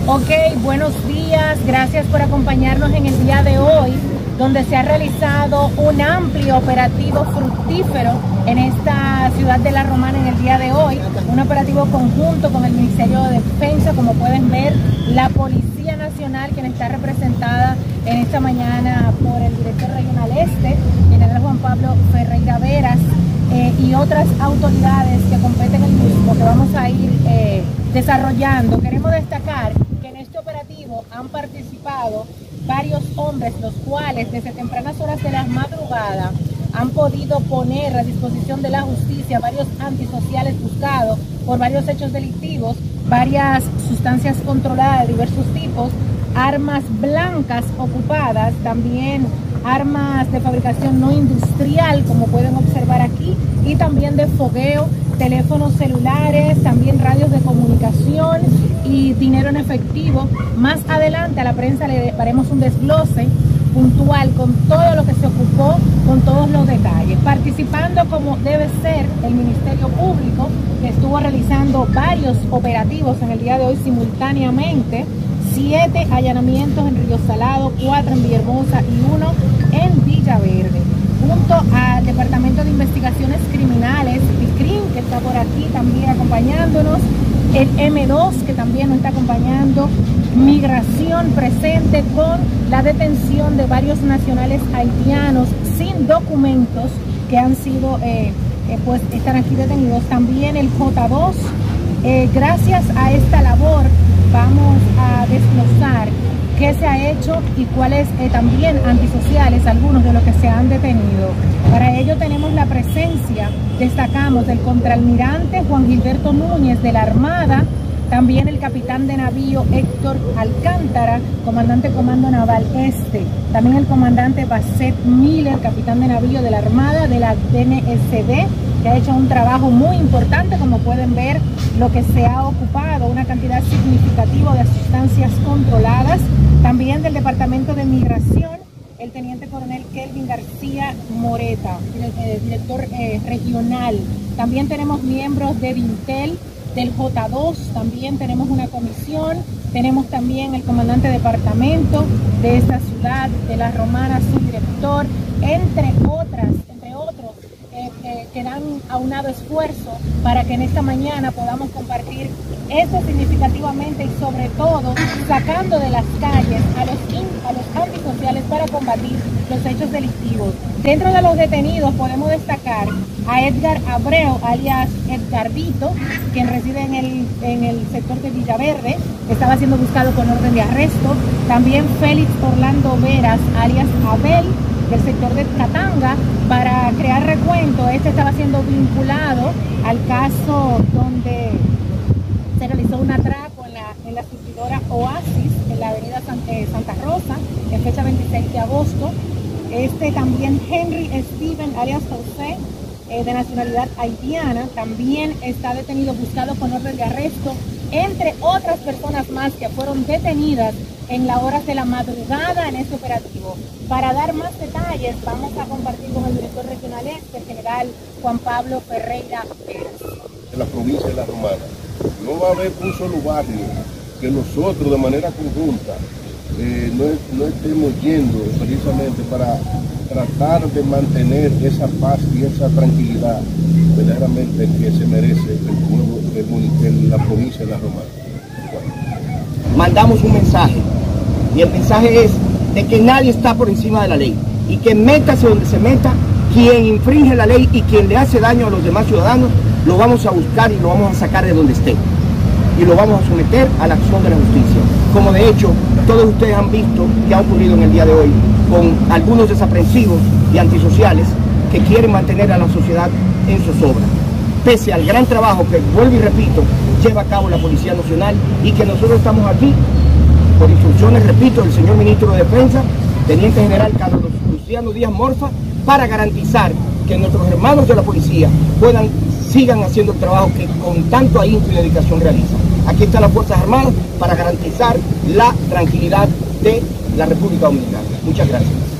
Ok, buenos días, gracias por acompañarnos en el día de hoy, donde se ha realizado un amplio operativo fructífero en esta ciudad de La Romana en el día de hoy, un operativo conjunto con el Ministerio de Defensa, como pueden ver, la Policía Nacional, quien está representada en esta mañana por el director regional este, general Juan Pablo Ferreira Veras, y otras autoridades que competen el mismo, que vamos a ir desarrollando. Queremos destacar que en este operativo han participado varios hombres, los cuales desde tempranas horas de la madrugada han podido poner a disposición de la justicia varios antisociales buscados por varios hechos delictivos, varias sustancias controladas de diversos tipos, armas blancas ocupadas, también armas de fabricación no industrial, como pueden observar aquí, y también de fogueo, teléfonos celulares, también radios de comunicación y dinero en efectivo. Más adelante a la prensa le haremos un desglose puntual con todo lo que se ocupó, con todos los detalles, participando como debe ser el Ministerio Público, que estuvo realizando varios operativos en el día de hoy simultáneamente, 7 allanamientos en Río Salado, 4 en Villahermosa y 1 en Villaverde, junto al Departamento de Investigaciones Criminales, DICRIM, que está por aquí también acompañándonos, el M2, que también nos está acompañando, Migración presente con la detención de varios nacionales haitianos sin documentos que han sido, pues están aquí detenidos, también el J2. Gracias a esta labor vamos a desglosar qué se ha hecho y cuáles también antisociales, algunos de los que se han detenido. Para ello tenemos la presencia, destacamos, del contraalmirante Juan Gilberto Núñez de la Armada, también el capitán de navío Héctor Alcántara, comandante Comando Naval Este, también el comandante Basset Miller, capitán de navío de la Armada de la DNSD, que ha hecho un trabajo muy importante, como pueden ver, lo que se ha ocupado, una cantidad significativa de sustancias controladas, también del Departamento de Migración, el teniente coronel Kelvin García Moreta, el director regional. También tenemos miembros de Vintel, del J2, también tenemos una comisión, tenemos también el comandante de departamento de esta ciudad de La Romana, su director, entre otros, que dan aunado esfuerzo para que en esta mañana podamos compartir esto significativamente y sobre todo sacando de las calles a los antisociales para combatir los hechos delictivos. Dentro de los detenidos podemos destacar a Edgar Abreu, alias Edgardito, quien reside en el sector de Villaverde, que estaba siendo buscado con orden de arresto. También Félix Orlando Veras, alias Abel, del sector de Catanga. Para crear recuento, este estaba siendo vinculado al caso donde se realizó un atraco en la surtidora Oasis, en la avenida Santa Rosa, en fecha 26 de agosto. También Henry Steven, alias José, de nacionalidad haitiana, también está detenido, buscado con orden de arresto, entre otras personas más que fueron detenidas en las horas de la madrugada en este operativo. Para dar más detalles, vamos a compartir con el director regional este, el general Juan Pablo Ferreira Veras. En la provincia de La Romana no va a haber un solo barrio que nosotros de manera conjunta no estemos yendo precisamente para tratar de mantener esa paz y esa tranquilidad verdaderamente que se merece el pueblo de la provincia de La Romana. Mandamos un mensaje, y el mensaje es de que nadie está por encima de la ley, y que métase donde se meta, quien infringe la ley y quien le hace daño a los demás ciudadanos, lo vamos a buscar y lo vamos a sacar de donde esté, y lo vamos a someter a la acción de la justicia, como de hecho todos ustedes han visto que ha ocurrido en el día de hoy con algunos desaprensivos y antisociales que quieren mantener a la sociedad en zozobra, pese al gran trabajo que, vuelvo y repito, lleva a cabo la Policía Nacional, y que nosotros estamos aquí por instrucciones, repito, del señor Ministro de Defensa, Teniente General Carlos Luciano Díaz Morfa, para garantizar que nuestros hermanos de la policía sigan haciendo el trabajo que con tanto ahínco y dedicación realizan. Aquí están las Fuerzas Armadas para garantizar la tranquilidad de la República Dominicana. Muchas gracias.